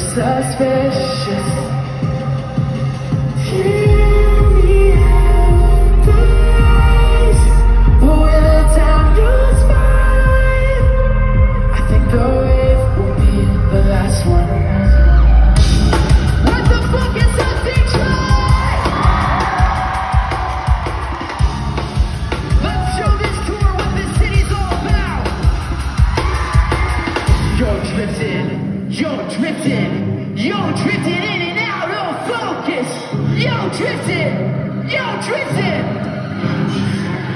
suspicious. Hear me out, please. Pull down your spine. I think the wave will be the last one. What the fuck is up, Detroit? Let's show this tour what this city's all about. You're drifting, you're drifting, you're drifting in and out of focus. You're drifting, you're drifting.